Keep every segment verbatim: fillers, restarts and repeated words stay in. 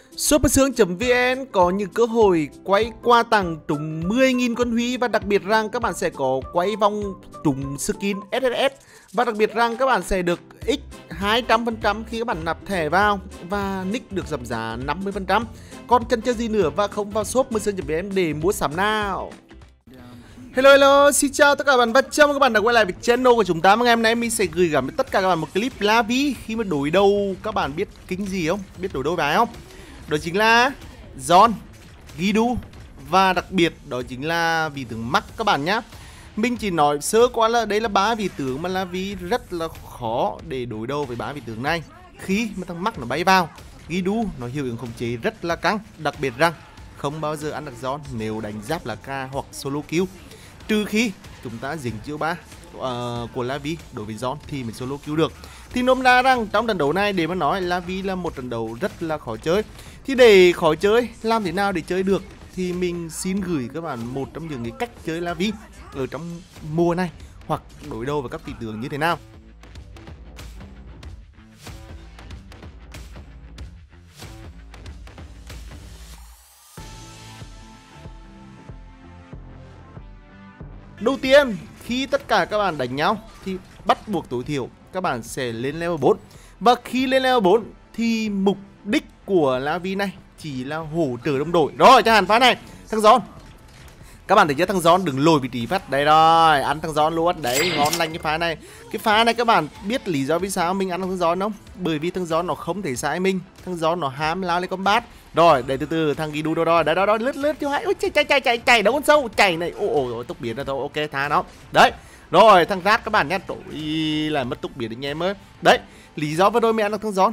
Supersướng.vn có những cơ hội quay quà tặng trúng mười nghìn con Huy, và đặc biệt rằng các bạn sẽ có quay vòng trúng skin ét ét ét, và đặc biệt rằng các bạn sẽ được x hai trăm phần trăm khi các bạn nạp thẻ vào, và nick được giảm giá năm mươi phần trăm. Còn cần chơi gì nữa và không vào shop Supersướng.vn để mua sắm nào. Hello hello, xin chào tất cả các bạn và chào mừng các bạn đã quay lại với channel của chúng ta. Ngày hôm nay mình sẽ gửi gắm đến tất cả các bạn một clip La Vi khi mà đối đầu. Các bạn biết kính gì không? Biết đối đầu với ai không? Đó chính là John, Guidu, và đặc biệt đó chính là vị tướng Max các bạn nhá. Mình chỉ nói sơ qua là đây là ba vị tướng mà La Vi rất là khó để đối đầu với ba vị tướng này. Khi mà thằng Max nó bay vào, Guidu nó hiệu ứng khống chế rất là căng. Đặc biệt rằng không bao giờ ăn được John nếu đánh giáp là K hoặc solo kill, trừ khi chúng ta dính chiêu ba uh, của La Vi đối với John thì mình solo kill được. Thì nôm na rằng trong trận đấu này để mà nói La Vi là một trận đấu rất là khó chơi. Thì để khó chơi, làm thế nào để chơi được thì mình xin gửi các bạn một trong những cái cách chơi La Vi ở trong mùa này, hoặc đối đầu với các vị tướng như thế nào. Đầu tiên, khi tất cả các bạn đánh nhau thì bắt buộc tối thiểu các bạn sẽ lên level bốn. Và khi lên level bốn thì mục đích của La Vi này chỉ là hỗ trợ đồng đội. Rồi, chẳng hạn phá này, thằng John. Các bạn thấy chưa, thằng John đừng lùi vị trí phát. Đây rồi, ăn thằng John luôn. Đấy, ngon lành cái phá này. Cái phá này các bạn biết lý do vì sao mình ăn thằng John không? Bởi vì thằng John nó không thể sai mình. Thằng John nó hám lao lên combat. Rồi, để từ từ thằng Guidu đâu rồi. Đấy đó, đó lướt lướt cho hay. Ôi chạy chạy chạy chạy chạy đâu con sâu, chạy này. Ồ ồ tốc biến ra thôi. Ok, tha nó. Đấy. Rồi, thằng Rat các bạn nhá. Tội là mất tốc biến anh em ơi. Đấy, lý do vừa rồi mình ăn được thằng John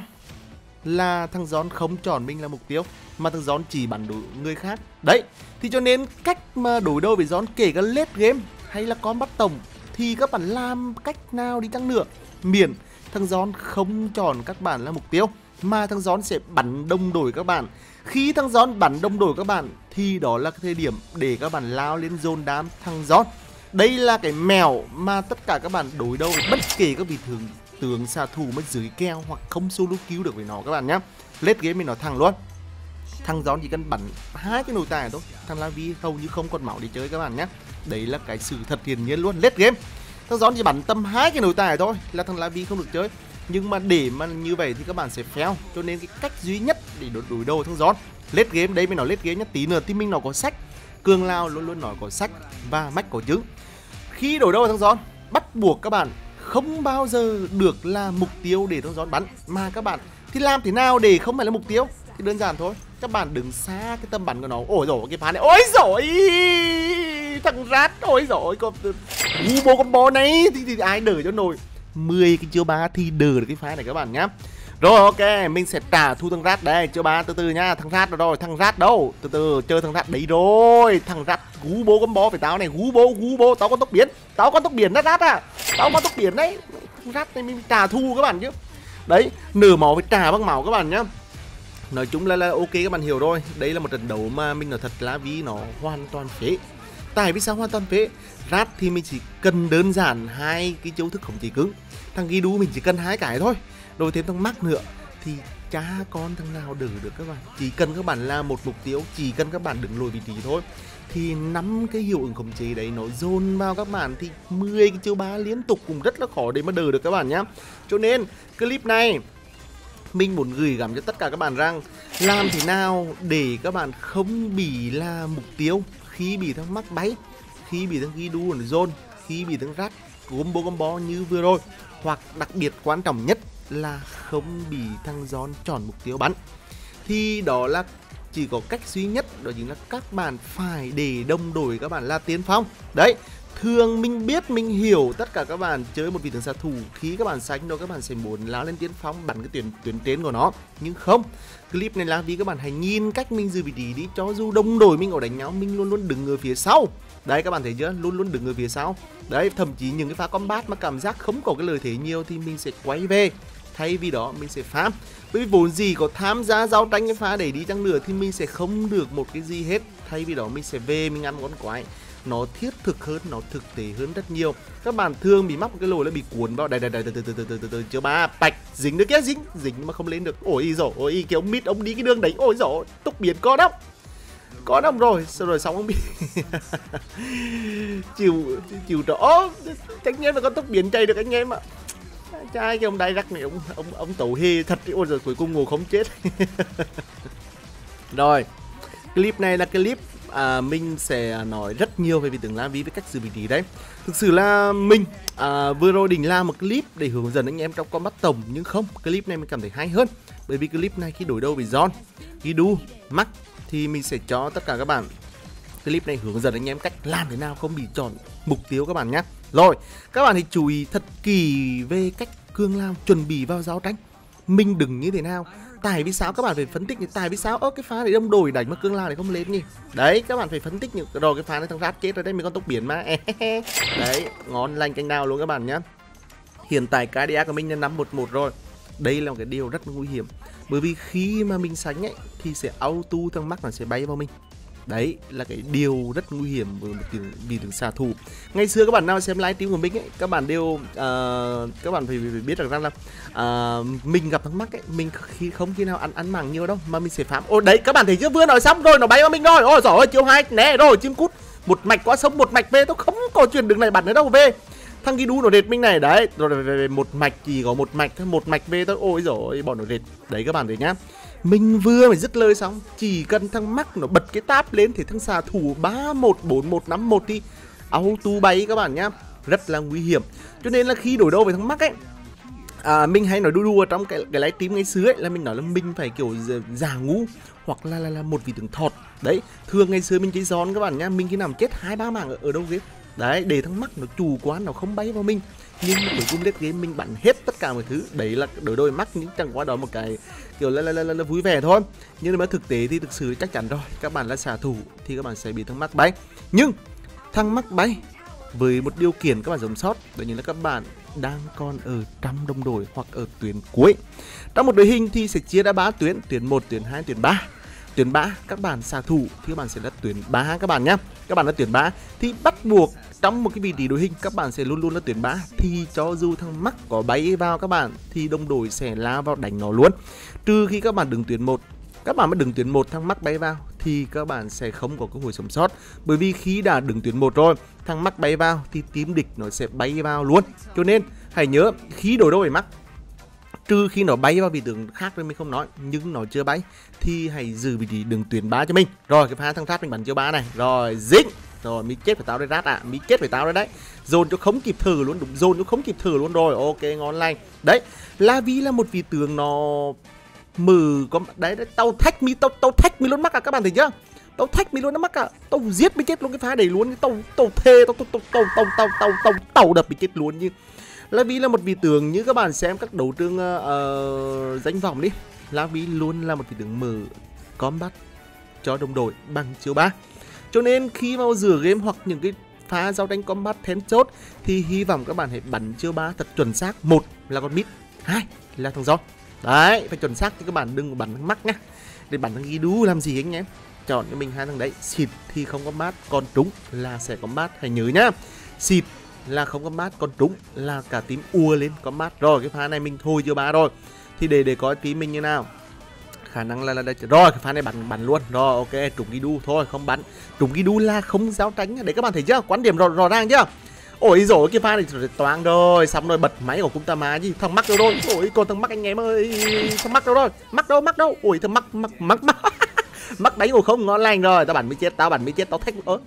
là thằng John không chọn mình là mục tiêu, mà thằng John chỉ bắn đối người khác. Đấy, thì cho nên cách mà đối đầu với John, kể cả late game hay là combat tổng, thì các bạn làm cách nào đi chăng nữa, miễn thằng John không chọn các bạn là mục tiêu, mà thằng John sẽ bắn đồng đội các bạn. Khi thằng John bắn đồng đội các bạn thì đó là cái thời điểm để các bạn lao lên zone đám thằng John. Đây là cái mèo mà tất cả các bạn đối đầu bất kể các vị thường tướng xạ thủ mất dưới keo hoặc không solo cứu được với nó các bạn nhé. Late game mình nói thẳng luôn, thằng John chỉ cần bắn hai cái nồi tài thôi, thằng La Vi hầu như không còn máu để chơi các bạn nhé. Đấy là cái sự thật hiển nhiên luôn. Late game thằng John chỉ bắn tầm hai cái nồi tài thôi là thằng La Vi không được chơi. Nhưng mà để mà như vậy thì các bạn sẽ fail, cho nên cái cách duy nhất để đối, đối đầu thằng John late game, đấy mình nói late game nhất, tí nữa thì mình nó có sách, Cường Lao luôn luôn nói có sách và Mách có chứng. Khi đối đầu thằng John bắt buộc các bạn không bao giờ được là mục tiêu để thằng John bắn, mà các bạn thì làm thế nào để không phải là mục tiêu thì đơn giản thôi, các bạn đứng xa cái tầm bắn của nó. Ôi dồi cái phá này, ôi dồi thằng Rat, ôi dồi có combo combo này thì, thì ai đỡ cho nổi. Mười cái chiêu ba thì đỡ được cái phá này các bạn nhá. Rồi ok, mình sẽ trả thu thằng Rat đây, chiêu ba từ từ nhá. Thằng Rat đâu rồi, thằng Rat đâu, từ từ chơi thằng Rat đấy rồi. Thằng Rat gú bố combo phải tao này, gú bố gú bố, tao có tốc biến, tao có tốc biến Rat Rat à, tao có tốc biến đấy. Thằng Rat này mình trả thu các bạn chứ. Đấy, nửa máu phải trả bằng máu các bạn nhá. Nói chung là, là ok các bạn hiểu rồi. Đây là một trận đấu mà mình nói thật La Vi nó hoàn toàn phế. Tại vì sao hoàn toàn phế? Rat thì mình chỉ cần đơn giản hai cái chiêu thức khống chế cứng. Thằng Guidu mình chỉ cần hai cái thôi. Rồi thêm thằng Max nữa thì cha con thằng nào đỡ được các bạn. Chỉ cần các bạn là một mục tiêu, chỉ cần các bạn đứng lùi vị trí thôi, thì năm cái hiệu ứng khống chế đấy nó dồn vào các bạn thì mười cái chiêu ba liên tục cũng rất là khó để mà đỡ được các bạn nhá. Cho nên clip này mình muốn gửi gắm cho tất cả các bạn rằng làm thế nào để các bạn không bị là mục tiêu khi bị thằng Max bay, khi bị thằng Guidu ở zone, khi bị thằng Rat combo combo như vừa rồi, hoặc đặc biệt quan trọng nhất là không bị thằng John chọn mục tiêu bắn. Thì đó là chỉ có cách duy nhất, đó chính là các bạn phải để đồng đội các bạn là tiên phong. Đấy, thường mình biết, mình hiểu tất cả các bạn chơi một vị tướng xạ thủ, khi các bạn xanh đó các bạn sẽ muốn lao lên tiên phong bắn cái tuyến tuyến trên của nó. Nhưng không, clip này là vì các bạn hãy nhìn cách mình giữ vị trí đi, cho dù đồng đội mình có đánh nhau mình luôn luôn đứng ở phía sau. Đấy các bạn thấy chưa, luôn luôn đứng ở phía sau. Đấy, thậm chí những cái pha combat mà cảm giác không có cái lợi thế nhiều thì mình sẽ quay về, thay vì đó mình sẽ farm. Bởi vì vốn gì có tham gia giao tranh cái pha để đi chăng nữa thì mình sẽ không được một cái gì hết, thay vì đó mình sẽ về mình ăn con quái. nó thiết thực hơn, nó thực tế hơn rất nhiều. Các bạn thường bị mắc một cái lỗi là bị cuốn vào đây đây đây từ từ từ từ từ từ chiêu ba bạch dính được kia, dính dính mà không lên được. Ôi rồi ôi cái ông mít ông đi cái đường đấy, ôi rồi túc biến có đốc có đông rồi, sau rồi xong ông bị chịu chịu rõ chắc nhé là con tốc biến chạy được anh em ạ. Trai cái ông đai rắc này ông ông ông tẩu hề thật. Ôi rồi cuối cùng ngủ không chết. Rồi clip này là clip à, mình sẽ nói rất nhiều về vị tướng La Vi với cách xử vị trí đấy. Thực sự là mình à, vừa rồi định làm một clip để hướng dẫn anh em trong combat tổng, nhưng không, clip này mình cảm thấy hay hơn. Bởi vì clip này khi đối đầu với John, Guidu, Max thì mình sẽ cho tất cả các bạn clip này hướng dẫn anh em cách làm thế nào không bị chọn mục tiêu các bạn nhé. Rồi, các bạn hãy chú ý thật kỳ về cách cương lao chuẩn bị vào giao tranh. Mình đừng như thế nào. Tại vì sao các bạn phải phân tích như tại vì sao ơ cái pha này đông đổi đánh mà cương lao này không lên nhỉ? Đấy, các bạn phải phân tích những rồi cái pha này thằng rát chết rồi đấy, mình con tốc biến mà. Đấy, ngon lành canh nào luôn các bạn nhé. Hiện tại cái đê của mình là năm một một rồi. Đây là một cái điều rất nguy hiểm. Bởi vì khi mà mình sánh ấy thì sẽ auto thằng Max nó sẽ bay vào mình. Đấy là cái điều rất nguy hiểm với một tiếng vì tướng xạ thủ. Ngày xưa các bạn nào xem livestream của mình ấy, các bạn đều uh, các bạn phải, phải biết được rằng là uh, mình gặp thằng Max ấy, mình khi không khi nào ăn ăn mảng nhiều đâu mà mình sẽ phám. Ôi đấy các bạn thấy chưa, vừa nói xong rồi nó bay vào mình rồi. Ôi giỏi ơi chiêu hai né rồi chim cút. Một mạch qua sông một mạch về, tôi không có chuyện đường này bắn nữa đâu về. Thằng Guidu nó rệt mình này đấy, rồi về một mạch chỉ có một mạch một mạch về thôi. Ôi giỏi bọn nó rệt. Đấy các bạn thấy nhá. Mình vừa phải dứt lời xong, chỉ cần thằng Max nó bật cái tab lên thì thằng xạ thủ ba một bốn một năm một đi auto bay các bạn nhá. Rất là nguy hiểm. Cho nên là khi đổi đầu với thằng Max ấy, à, mình hay nói đu đu ở trong cái cái livestream ngày xưa ấy, là mình nói là mình phải kiểu giả ngu hoặc là là, là một vị tướng thọt. Đấy, thường ngày xưa mình chơi giòn các bạn nhá, mình khi nào chết hai ba mạng ở, ở đâu game. Đấy, để thằng Max nó chủ quán nó không bay vào mình. Nhưng cuối cùng lết game mình bắn hết tất cả mọi thứ. Đấy là đối đôi Max, nhưng chẳng qua đó một cái kiểu là, là, là, là, là vui vẻ thôi. Nhưng mà thực tế thì thực sự chắc chắn rồi, các bạn là xạ thủ thì các bạn sẽ bị thằng Max bay. Nhưng thằng Max bay với một điều kiện các bạn sống sót, đó như là các bạn đang còn ở trong đồng đội hoặc ở tuyến cuối. Trong một đội hình thì sẽ chia ra ba tuyến, tuyến một, tuyến hai, tuyến ba. Tuyến ba các bạn xạ thủ thì các bạn sẽ là tuyến ba các bạn nhé. Các bạn là tuyến ba thì bắt buộc trong một cái vị trí đội hình các bạn sẽ luôn luôn là tuyến ba. Thì cho dù thằng Max có bay vào các bạn thì đồng đội sẽ lao vào đánh nó luôn. Trừ khi các bạn đứng tuyến một. Các bạn mà đứng tuyến một thằng Max bay vào thì các bạn sẽ không có cơ hội sống sót. Bởi vì khi đã đứng tuyến một rồi, thằng Max bay vào thì team địch nó sẽ bay vào luôn. Cho nên hãy nhớ khi đối đầu với Max, trừ khi nó bay vào vị tướng khác thì mình không nói, nhưng nó chưa bay thì hãy giữ vị trí đường tuyến ba cho mình. Rồi cái pha thằng Rát mình bắn chiêu ba này. Rồi dính. Rồi mi chết phải tao đấy Rát ạ, à. Mi chết phải tao đấy đấy. Dồn cho không kịp thử luôn, đúng dồn cho không kịp thử luôn rồi. Ok ngon lành. Đấy, La Vi là một vị tướng nó mừ có đấy, đấy tao thách mi tao tao thách mi luôn Max à, các bạn thấy chưa? Tao thách mi luôn nó Max à. Tao giết mi chết luôn cái pha đấy luôn. Tao tao thề tao tao tao tao tao tao tao tao đập mi chết luôn. Như La Vi là một vị tướng như các bạn xem các đấu trường uh, danh vọng đi, La Vi luôn là một vị tướng mở combat cho đồng đội bằng chiêu ba. Cho nên khi vào giữa game hoặc những cái pha giao tranh combat then chốt thì hy vọng các bạn hãy bắn chiêu ba thật chuẩn xác. Một là con mid, hai là thằng John. Đấy, phải chuẩn xác chứ các bạn đừng bắn thằng Max nhá. Để bắn thằng Guidu làm gì anh em? Chọn cho mình hai thằng đấy. Xịt thì không combat, còn trúng là sẽ combat, hãy nhớ nhá. Xịt là không combat, còn trúng là cả team ua lên combat. Rồi cái pha này mình thôi chưa ba rồi. Thì để để coi team mình như nào. Khả năng là, là, là rồi cái pha này bắn bắn luôn. Rồi ok, trúng Guidu thôi không bắn. Trúng Guidu là không giao tránh. Để các bạn thấy chưa? Quan điểm rõ, rõ ràng chưa? Ôi rồi cái pha này rồi toang rồi, xong rồi bật máy của Kuntama gì, thằng Max đâu rồi? Ôi còn thằng Max anh em ơi, thằng Max đâu rồi? Max đâu, Max đâu? Ôi thằng Max Max Max Max. Max đánh ngồi không ngon lành rồi, tao bắn mới chết, tao bắn mới chết, tao thách ớ.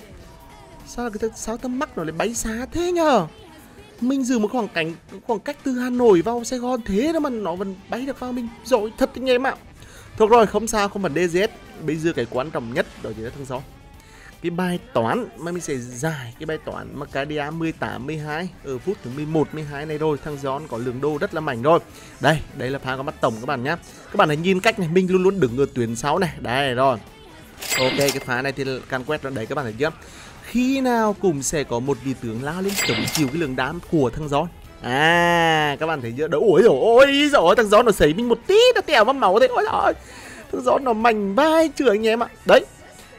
Sao cái sao thằng Max nó lại bay xa thế nhờ? Mình giữ một khoảng cảnh khoảng cách từ Hà Nội vào Sài Gòn thế đó mà nó vẫn bay được vào mình. Rồi thật anh em ạ. Thôi rồi không sao, không vấn đề gì hết. Bây giờ cái quan trọng nhất đó chính là thằng Gió. Cái bài toán mà mình sẽ giải cái bài toán mà cái đê a mười tám mười hai ở phút thứ mười một mười hai này rồi. Thằng John có lượng đô rất là mạnh rồi. Đây, đây là pha có mắt tổng các bạn nhá. Các bạn hãy nhìn cách này, mình luôn luôn đứng ở tuyến sáu này. Đây rồi. Ok, cái pha này thì can quét rồi đấy các bạn thấy chưa? Khi nào cũng sẽ có một vị tướng lao lên chống chịu cái lượng đám của thằng John. À, các bạn thấy chưa? Đâu ôi rồi, ôi rồi thằng John nó sấy mình một tí, nó tèo vào máu thế. Ôi trời, thằng John nó mạnh vai chữa anh em ạ. Đấy.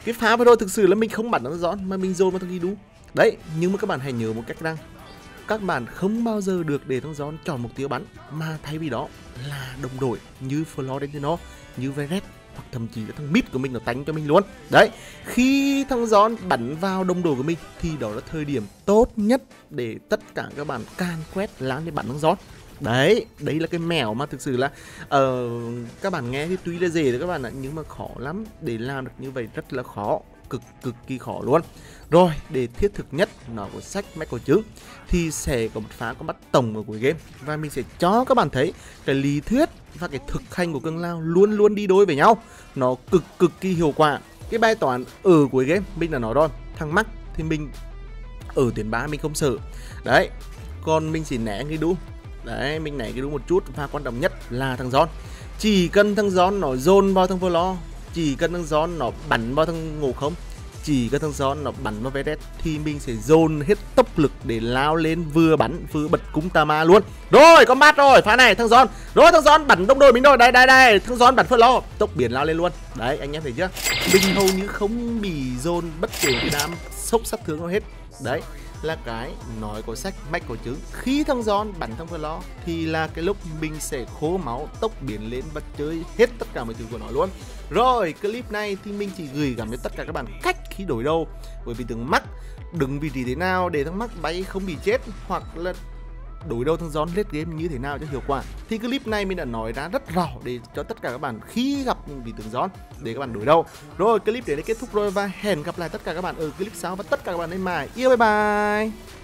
Cái phá vừa rồi thực sự là mình không bắn thằng Giòn mà mình dồn vào thằng Guidu. Đấy, nhưng mà các bạn hãy nhớ một cách rằng các bạn không bao giờ được để thằng Giòn chọn mục tiêu bắn, mà thay vì đó là đồng đội như Florentino, như Verret, hoặc thậm chí là thằng mid của mình nó tánh cho mình luôn. Đấy, khi thằng Giòn bắn vào đồng đội của mình thì đó là thời điểm tốt nhất để tất cả các bạn can quét láng để bắn thằng Giòn. Đấy, đấy là cái mẹo mà thực sự là uh, các bạn nghe thì tuy là dễ đấy các bạn ạ, nhưng mà khó lắm. Để làm được như vậy rất là khó, cực cực kỳ khó luôn. Rồi, để thiết thực nhất nó của sách mách có chứng thì sẽ có một phá combat tổng ở cuối game, và mình sẽ cho các bạn thấy cái lý thuyết và cái thực hành của Cường Lao luôn luôn đi đôi với nhau, nó cực cực kỳ hiệu quả. Cái bài toán ở cuối game mình đã nói rồi, thằng Mắc thì mình ở tuyến ba mình không sợ. Đấy, còn mình chỉ né cái đu. Đấy, mình né cái đu một chút, và quan trọng nhất là thằng Giòn. Chỉ cần thằng Giòn nó dồn vào thằng Vlo, chỉ cần thằng Giòn nó bắn vào thằng Ngộ Không, chỉ cần thằng Giòn nó bắn vào Verret thì mình sẽ dồn hết tốc lực để lao lên, vừa bắn vừa bật cúng Tama luôn. Rồi, có mát rồi, phá này thằng Giòn. Rồi thằng Giòn bắn đồng đội mình rồi, đây đây đây, thằng Giòn bắn Vlo, tốc biển lao lên luôn. Đấy, anh em thấy chưa? Mình hầu như không bị dồn bất kể cái đám sốc sát thương nào hết. Đấy là cái nói có sách mách có chứng. Khi thằng Giòn bắn thằng Vlo thì là cái lúc mình sẽ khô máu, tốc biến lên và chơi hết tất cả mọi thứ của nó luôn. Rồi, clip này thì mình chỉ gửi gắm cho tất cả các bạn cách khi đổi đầu. Bởi vì thằng Mắc đứng vị trí thế nào để thằng Mắc bay không bị chết, hoặc là đối đầu thằng Giòn late game như thế nào cho hiệu quả, thì clip này mình đã nói ra rất rõ để cho tất cả các bạn khi gặp vị tướng Giòn để các bạn đối đầu. Rồi, clip đến đây kết thúc rồi, và hẹn gặp lại tất cả các bạn ở clip sau, và tất cả các bạn lên mài yêu, bye bye.